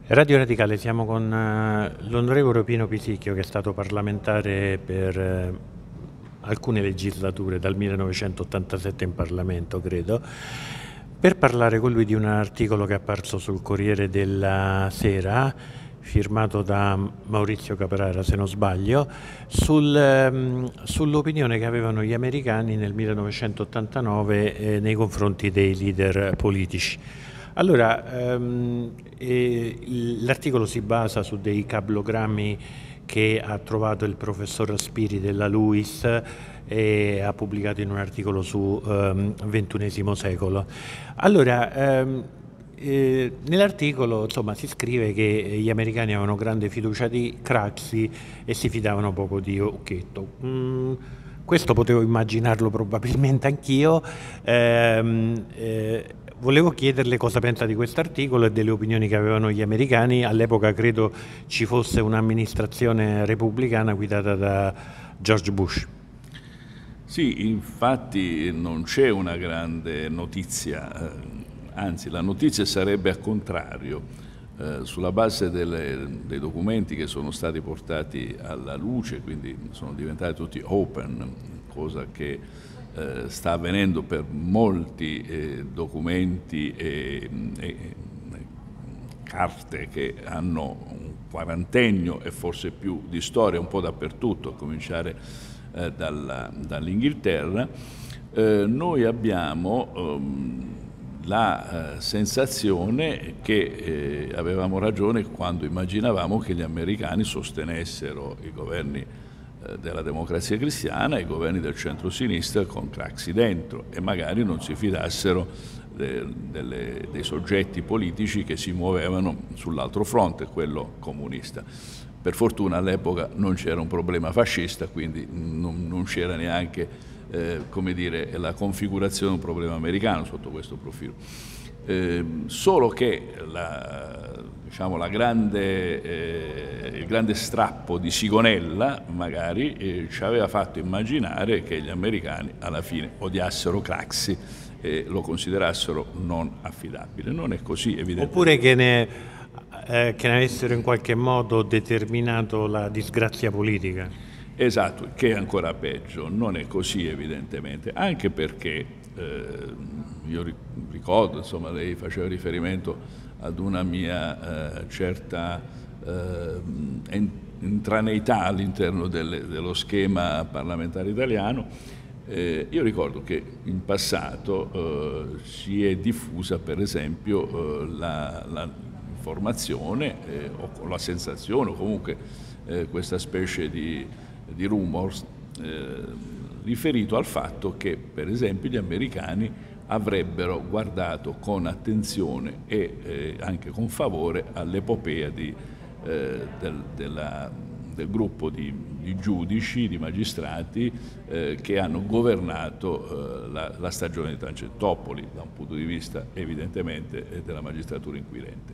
Radio Radicale, siamo con l'onorevole Pino Pisicchio, che è stato parlamentare per alcune legislature, dal 1987 in Parlamento, credo, per parlare con lui di un articolo che è apparso sul Corriere della Sera, firmato da Maurizio Caprara, se non sbaglio, sull'opinione che avevano gli americani nel 1989 nei confronti dei leader politici. Allora, l'articolo si basa su dei cablogrammi che ha trovato il professor Spiri della LUISS e ha pubblicato in un articolo su XXI secolo. Allora, nell'articolo insomma si scrive che gli americani avevano grande fiducia di Craxi e si fidavano poco di Occhetto. Questo potevo immaginarlo probabilmente anch'io. Volevo chiederle cosa pensa di questo articolo e delle opinioni che avevano gli americani. All'epoca credo ci fosse un'amministrazione repubblicana guidata da George Bush. Sì, infatti non c'è una grande notizia, anzi la notizia sarebbe al contrario. Sulla base dei documenti che sono stati portati alla luce, quindi sono diventati tutti open, cosa che sta avvenendo per molti documenti e carte che hanno un quarantennio e forse più di storia un po' dappertutto, a cominciare dall'Inghilterra. Noi abbiamo la sensazione che avevamo ragione quando immaginavamo che gli americani sostenessero i governi della Democrazia Cristiana e i governi del centro-sinistra con Craxi dentro e magari non si fidassero dei soggetti politici che si muovevano sull'altro fronte, quello comunista. Per fortuna all'epoca non c'era un problema fascista, quindi non c'era neanche come dire, la configurazione di un problema americano sotto questo profilo. Solo che il grande strappo di Sigonella magari ci aveva fatto immaginare che gli americani alla fine odiassero Craxi e lo considerassero non affidabile. Non è così, evidentemente. Oppure che ne avessero in qualche modo determinato la disgrazia politica. Esatto, che è ancora peggio. Non è così evidentemente, anche perché io ricordo, insomma, lei faceva riferimento ad una mia certa intraneità all'interno dello schema parlamentare italiano. Io ricordo che in passato si è diffusa per esempio l'informazione o la sensazione o comunque questa specie di rumors riferito al fatto che per esempio gli americani avrebbero guardato con attenzione e anche con favore all'epopea del gruppo di giudici, di magistrati che hanno governato la stagione di Tangentopoli da un punto di vista evidentemente della magistratura inquirente.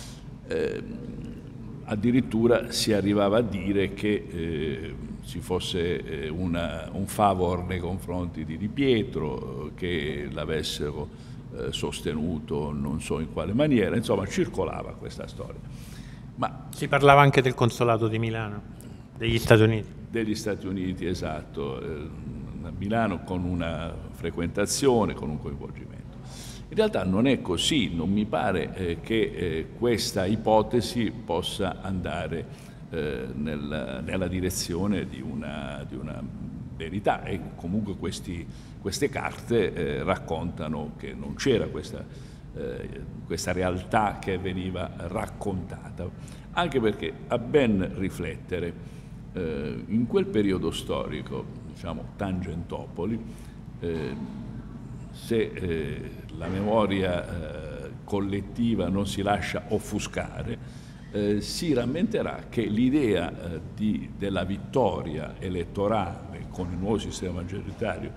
Addirittura si arrivava a dire che ci fosse un favor nei confronti di Di Pietro, che l'avessero sostenuto non so in quale maniera, insomma circolava questa storia. Ma si parlava anche del consolato di Milano, degli Stati Uniti. Degli Stati Uniti, esatto, a Milano con una frequentazione, con un coinvolgimento. In realtà non è così, non mi pare che questa ipotesi possa andare nella direzione di una verità e comunque queste carte raccontano che non c'era questa realtà che veniva raccontata, anche perché a ben riflettere in quel periodo storico, diciamo Tangentopoli, se la memoria collettiva non si lascia offuscare, si rammenterà che l'idea della vittoria elettorale con il nuovo sistema maggioritario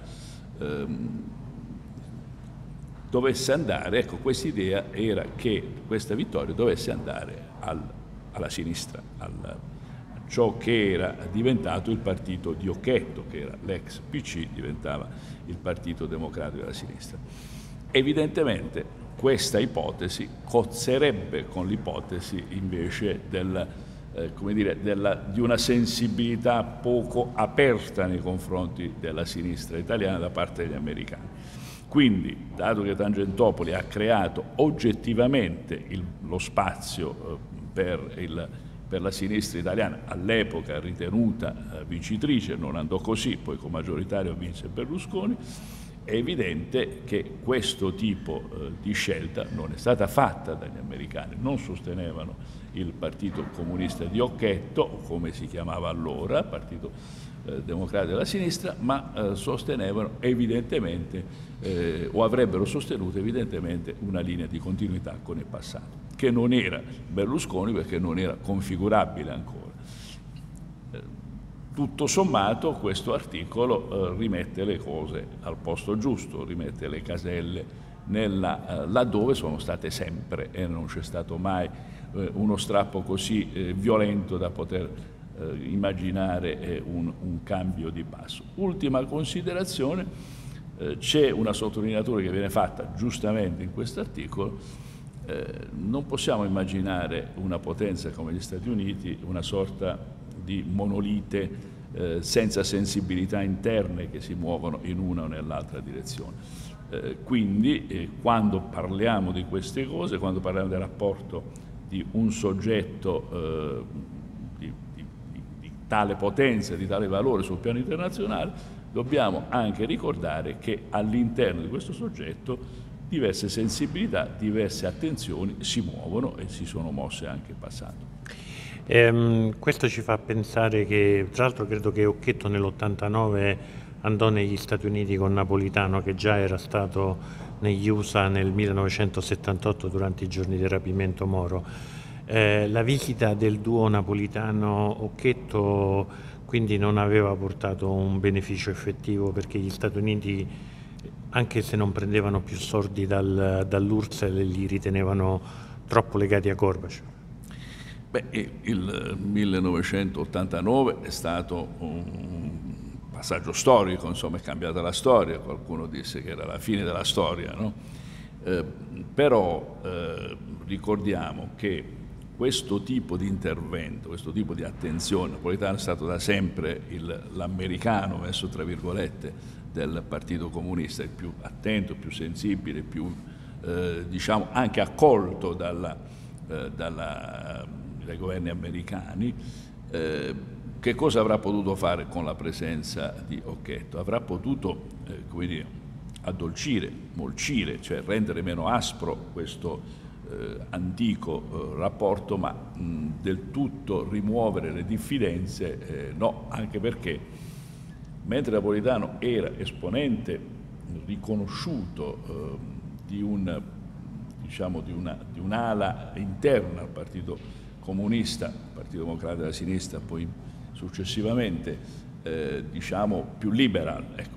dovesse andare, ecco, questa idea era che questa vittoria dovesse andare alla sinistra, a ciò che era diventato il partito di Occhetto, che era l'ex PC, diventava il Partito Democratico della Sinistra. Evidentemente questa ipotesi cozzerebbe con l'ipotesi invece come dire, di una sensibilità poco aperta nei confronti della sinistra italiana da parte degli americani. Quindi, dato che Tangentopoli ha creato oggettivamente lo spazio per la sinistra italiana, all'epoca ritenuta vincitrice, non andò così, poi con maggioritario vinse Berlusconi, è evidente che questo tipo di scelta non è stata fatta dagli americani, non sostenevano il Partito Comunista di Occhetto, o come si chiamava allora, Partito Democratico della Sinistra, ma sostenevano evidentemente, o avrebbero sostenuto evidentemente, una linea di continuità con il passato, che non era Berlusconi perché non era configurabile ancora. Tutto sommato questo articolo rimette le cose al posto giusto, rimette le caselle laddove sono state sempre, e non c'è stato mai uno strappo così violento da poter immaginare un cambio di passo. Ultima considerazione, c'è una sottolineatura che viene fatta giustamente in questo articolo. Non possiamo immaginare una potenza come gli Stati Uniti, una sorta di monolite senza sensibilità interne che si muovono in una o nell'altra direzione. Quindi quando parliamo di queste cose, quando parliamo del rapporto di un soggetto di tale potenza, di tale valore sul piano internazionale, dobbiamo anche ricordare che all'interno di questo soggetto diverse sensibilità, diverse attenzioni si muovono e si sono mosse anche in passato. Questo ci fa pensare che, tra l'altro credo che Occhetto nell'89 andò negli Stati Uniti con Napolitano, che già era stato negli USA nel 1978 durante i giorni del rapimento Moro. La visita del duo Napolitano-Occhetto quindi non aveva portato un beneficio effettivo, perché gli Stati Uniti, anche se non prendevano più soldi dall'URSS, li ritenevano troppo legati a Gorbaciov. Beh, il 1989 è stato un passaggio storico, insomma è cambiata la storia, qualcuno disse che era la fine della storia, no? Però ricordiamo che questo tipo di intervento, questo tipo di attenzione, Napolitano è stato da sempre l'americano, messo tra virgolette, del Partito Comunista, il più attento, più sensibile, più diciamo anche accolto dai governi americani. Che cosa avrà potuto fare con la presenza di Occhetto? Avrà potuto come dire, addolcire, molcire, cioè rendere meno aspro questo antico rapporto, ma del tutto rimuovere le diffidenze, no, anche perché mentre Napolitano era esponente riconosciuto di un'ala interna al Partito Comunista, Partito Democratico della Sinistra, poi successivamente diciamo più liberal, ecco,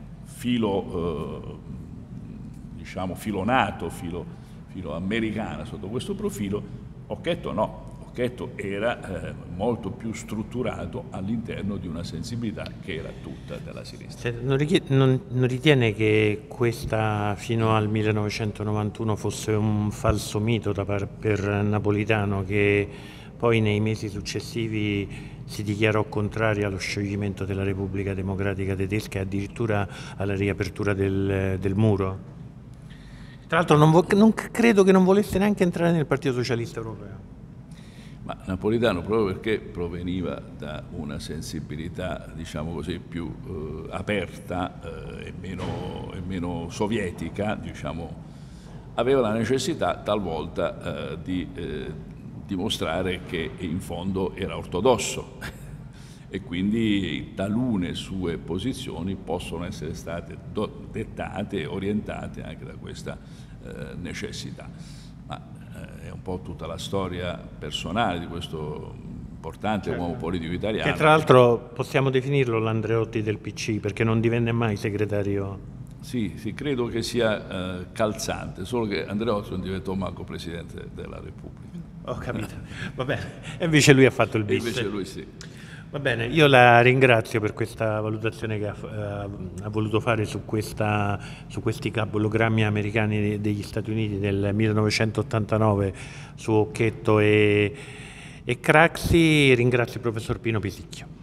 filonato, filo americana sotto questo profilo. Occhetto no, Occhetto era molto più strutturato all'interno di una sensibilità che era tutta della sinistra. Non ritiene che questa fino al 1991 fosse un falso mito per Napolitano, che poi nei mesi successivi si dichiarò contrario allo scioglimento della Repubblica Democratica Tedesca e addirittura alla riapertura del muro? Tra l'altro non credo che non volesse neanche entrare nel Partito Socialista Europeo. Ma Napolitano, proprio perché proveniva da una sensibilità, diciamo così, più aperta e meno sovietica, diciamo, aveva la necessità talvolta di dimostrare che in fondo era ortodosso e quindi talune sue posizioni possono essere state dettate e orientate anche da questa necessità. Ma è un po' tutta la storia personale di questo importante uomo politico italiano. Che tra l'altro possiamo definirlo l'Andreotti del PC, perché non divenne mai segretario. Sì, credo che sia calzante, solo che Andreotti non diventò manco Presidente della Repubblica. Ho capito, va bene. E invece lui ha fatto il bis. E invece lui sì. Va bene, io la ringrazio per questa valutazione che ha voluto fare su questi cabologrammi americani degli Stati Uniti del 1989 su Occhetto e Craxi. Ringrazio il professor Pino Pisicchio.